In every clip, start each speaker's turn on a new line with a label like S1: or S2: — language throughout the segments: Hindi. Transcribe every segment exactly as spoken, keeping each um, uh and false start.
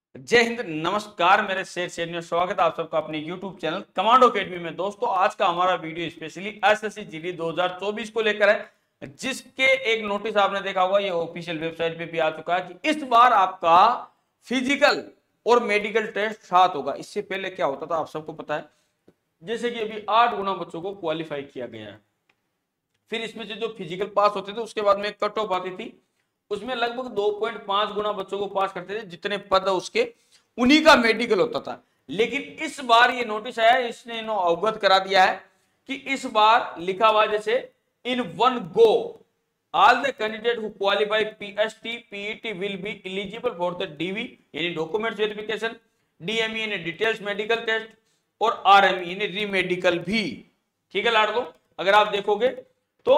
S1: जय हिंद, नमस्कार मेरे शेर शेर स्वागत है आप सबका अपने यूट्यूब चैनल कमांडो अकेडमी में। दोस्तों आज का हमारा वीडियो स्पेशली एसएससी जीडी दो हज़ार चौबीस को लेकर है, जिसके एक नोटिस आपने देखा होगा, ये ऑफिशियल वेबसाइट पे भी आ चुका है कि इस बार आपका फिजिकल और मेडिकल टेस्ट साथ होगा। इससे पहले क्या होता था आप सबको पता है, जैसे कि अभी आठ गुना बच्चों को क्वालिफाई किया गया है, फिर इसमें से जो फिजिकल पास होते थे उसके बाद में कट ऑफ आती थी, उसमें लगभग दो पॉइंट पाँच गुना बच्चों को पास करते थे, जितने पद है उसके उन्हीं का मेडिकल होता था। लेकिन इस बार ये नोटिस आया, इसने इन्हों अवगत करा दिया है कि इस बार लिखा हुआ जैसे in one go all the candidate who qualify PST PET will be eligible for the DV यानी डॉक्यूमेंट वेरिफिकेशन, डीएमई यानी डिटेल्स मेडिकल टेस्ट और आरएमई यानी री मेडिकल भी। ठीक है लाडलो, अगर आप देखोगे तो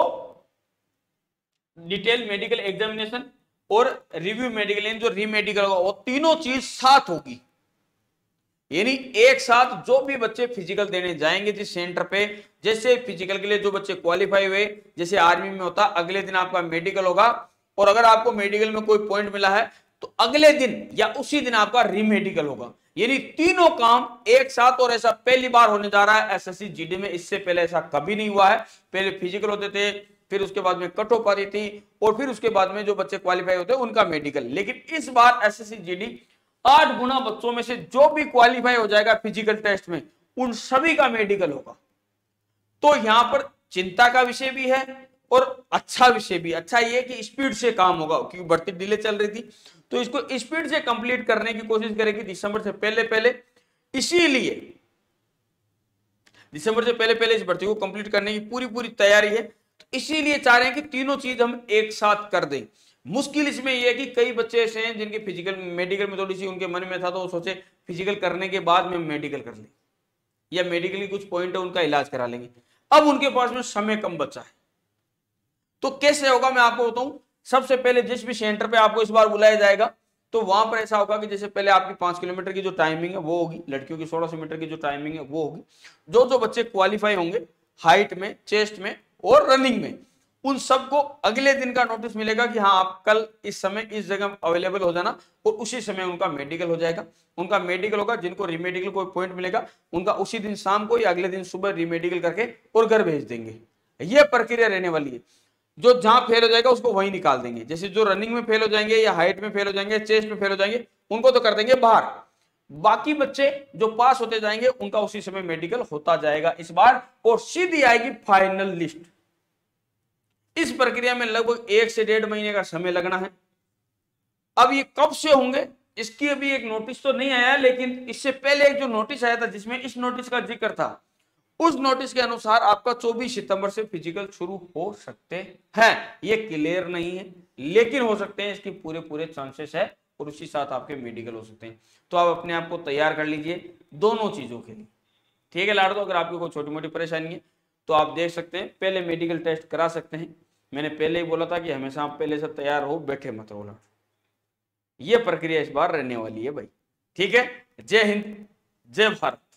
S1: डिटेल मेडिकल एग्जामिनेशन और रिव्यू मेडिकल जो रीमेडिकल होगा वो तीनों चीज साथ होगी, यानी एक साथ जो भी बच्चे फिजिकल देने जाएंगे जिस सेंटर पे, जैसे फिजिकल के लिए जो बच्चे क्वालिफाई हुए, जैसे आर्मी में होता अगले दिन आपका मेडिकल होगा, और अगर आपको मेडिकल में कोई पॉइंट मिला है तो अगले दिन या उसी दिन आपका रीमेडिकल होगा, यानी तीनों काम एक साथ। और ऐसा पहली बार होने जा रहा है एसएससी जीडी में, इससे पहले ऐसा कभी नहीं हुआ है। पहले फिजिकल होते थे, फिर उसके बाद में कट ऑफ आती थी, और फिर उसके बाद में जो बच्चे क्वालिफाई होते हैं उनका मेडिकल। लेकिन इस बार एसएससी जीडी आठ गुना बच्चों में से जो भी क्वालिफाई हो जाएगा फिजिकल टेस्ट में, उन सभी का मेडिकल होगा। तो यहां पर चिंता का विषय भी है और अच्छा विषय भी। अच्छा ये कि स्पीड से काम होगा, क्योंकि भर्ती डिले चल रही थी, तो इसको स्पीड से कंप्लीट करने की कोशिश करेगी दिसंबर से पहले पहले। इसीलिए दिसंबर से पहले पहले इस भर्ती को कंप्लीट करने की पूरी पूरी तैयारी है। तो इसीलिए चाह रहे हैं कि तीनों चीज हम एक साथ कर दें। मुश्किल इसमें यह है कि कई बच्चे ऐसे हैं जिनके फिजिकल मेडिकल में थोड़ी सी उनके मन में था, तो वो सोचे फिजिकल करने के बाद में मेडिकल कर लें, या मेडिकली कुछ पॉइंट है उनका इलाज करा लेंगे। अब उनके पास में समय कम बचा है, तो कैसे होगा मैं आपको बताऊं। सबसे पहले जिस भी सेंटर पे आपको इस बार बुलाया जाएगा, तो वहां पर ऐसा होगा कि जैसे पहले आपकी पांच किलोमीटर की जो टाइमिंग है वो होगी, लड़कियों की सोलह सौ मीटर की जो टाइमिंग है वो होगी। जो जो बच्चे क्वालिफाई होंगे हाइट में, चेस्ट में और रनिंग में, उन सबको अगले दिन का नोटिस मिलेगा कि हाँ आप कल इस समय इस जगह अवेलेबल हो जाना, और उसी समय उनका मेडिकल हो जाएगा। उनका मेडिकल होगा, जिनको रीमेडिकल कोई पॉइंट मिलेगा उनका उसी दिन शाम को या अगले दिन सुबह रीमेडिकल करके और घर भेज देंगे। यह प्रक्रिया रहने वाली है। जो जहां फेल हो जाएगा उसको वहीं निकाल देंगे, जैसे जो रनिंग में फेल हो जाएंगे या हाइट में फेल हो जाएंगे, चेस्ट में फेल हो जाएंगे, उनको तो कर देंगे बाहर। बाकी बच्चे जो पास होते जाएंगे उनका उसी समय मेडिकल होता जाएगा इस बार, और सीधी आएगी फाइनल लिस्ट। इस प्रक्रिया में लगभग एक से डेढ़ महीने का समय लगना है। अब ये कब से होंगे इसकी अभी एक नोटिस तो नहीं आया, लेकिन इससे पहले एक जो नोटिस आया था जिसमें इस नोटिस का जिक्र था, उस नोटिस के अनुसार आपका चौबीस सितंबर से फिजिकल शुरू हो सकते हैं। ये क्लियर नहीं है, लेकिन हो सकते हैं, इसकी पूरे पूरे चांसेस है, और उसी साथ आपके मेडिकल हो सकते हैं। तो आप अपने आप को तैयार कर लीजिए दोनों चीजों के लिए। ठीक है लाडो, अगर आपको कोई छोटी मोटी परेशानी है तो आप देख सकते हैं, पहले मेडिकल टेस्ट करा सकते हैं। मैंने पहले ही बोला था कि हमेशा आप पहले से तैयार हो, बैठे मत रहो लाडो। ये प्रक्रिया इस बार रहने वाली है भाई। ठीक है, जय हिंद, जय भारत।